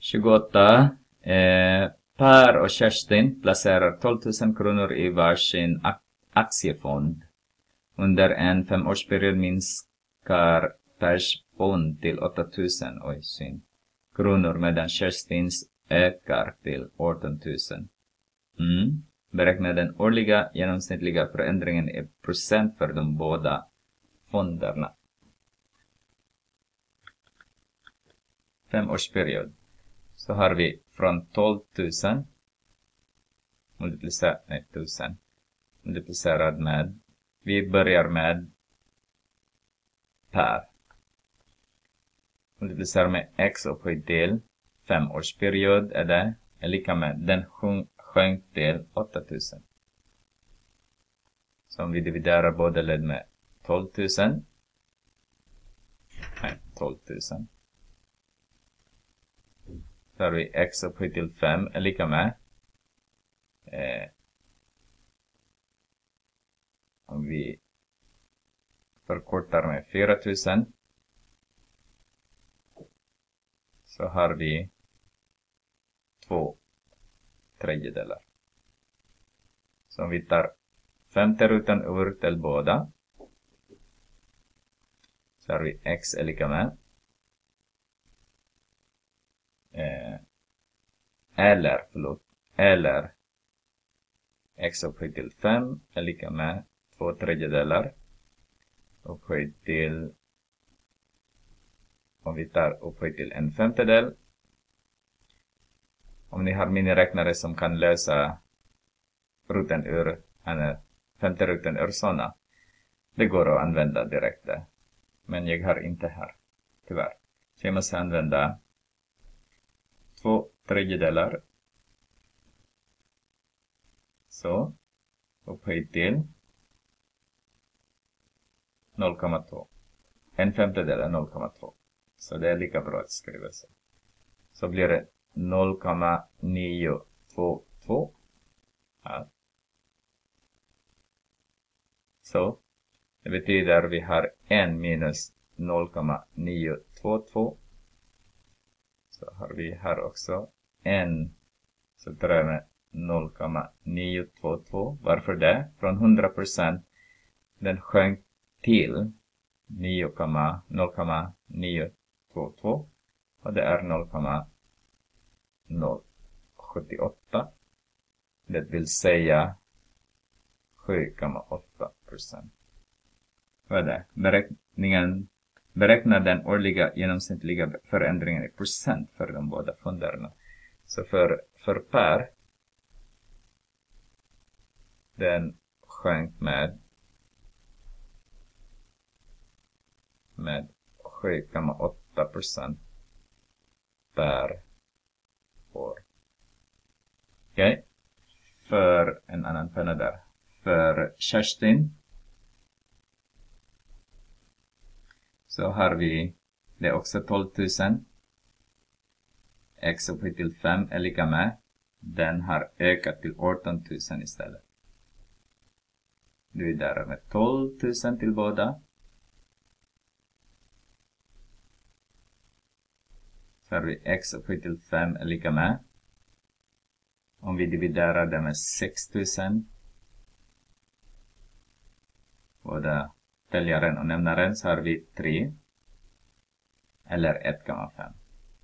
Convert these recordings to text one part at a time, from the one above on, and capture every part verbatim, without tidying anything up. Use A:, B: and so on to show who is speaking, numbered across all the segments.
A: tjugoåtta. Eh, Per och Kerstin placerar tolv tusen kronor i varsin ak aktiefond. Under en femårsperiod minskar Pers fond till åtta tusen oj, syn, kronor medan Kerstins ökar till arton tusen. Mm. Beräkna den årliga genomsnittliga förändringen i procent för de båda fonderna. Femårsperiod. Så har vi från tolv tusen multiplicerat, nej, tusen multiplicerad med, vi börjar med Per. Multiplicerar med x upphöjt till femårsperiod är det är lika med den sjönk till åtta tusen. Så om vi dividerar båda led med tolv tusen. Nej, tolv tusen. Så har vi x upphöjt till fem är lika med eh, om vi förkortar med fyra tusen så har vi två tredjedelar. Så om vi tar femte rutan ur till båda så har vi x är lika med eh, eller, förlåt, eller x upphöjt till fem är lika med två tredjedelar upphöjt till, om vi tar upphöjt till en femtedel. Om ni har miniräknare som kan lösa rutan ur, eller femte rutan ur sådana, det går att använda direkt där. Men jag har inte här, tyvärr. Så jag måste använda två tredjedelar. Så, upphöjt till noll komma två. En femtedel är noll komma två. Så det är lika bra att skriva så. Så blir det noll komma nio två två. Ja. Så, det betyder vi har en minus noll komma nio två två. Så har vi här också en, så tar jag med noll komma nio två två. Varför det? Från hundra procent den sjönk till noll komma nio två två och det är noll komma noll sju åtta. Det vill säga sju komma åtta procent. Vad är det? Beräkningen beräknar den årliga genomsnittliga förändringen i procent för de båda fonderna. Så för, för Per den sjönk med med sju komma åtta procent per år. Okej. Okay. För en annan penna där. För Kerstin så har vi det är också tolv tusen. X upphöjt till fem är lika med. Den har ökat till arton tusen istället. Dividerar med tolv tusen till båda. Så har vi x upphöjt till fem är lika med. Om vi dividerar det med sex tusen. Båda täljaren och nämnaren så har vi tre. Eller ett komma fem.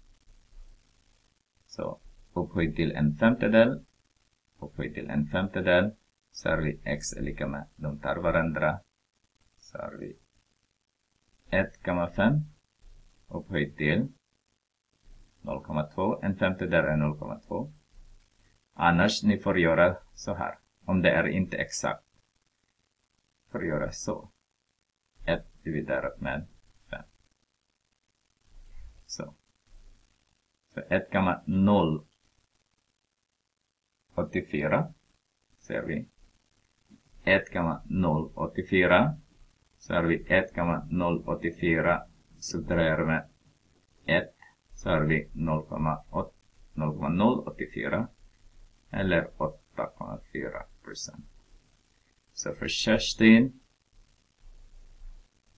A: Så upphöjt till en femtedel. Upphöjt till en femtedel. Så har vi x är lika med. De tar varandra. Så har vi ett komma fem. Upphöjt till noll komma två. En femtedel är noll komma två. Annars ni får göra så här. Om det är inte exakt. Får göra så. ett dividerat med fem. Så. Så ett komma noll åtta fyra. Ser vi. ett komma noll åtta fyra. Så har vi ett komma noll åtta fyra. Subtraherar med ett. Så har vi noll komma noll åtta fyra. Eller åtta komma fyra procent. Så för Kerstin.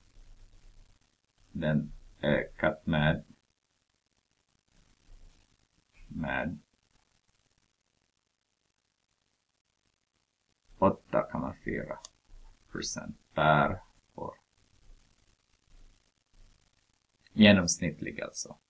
A: Den ökat med med åtta komma fyra procent per år. Genomsnittlig alltså.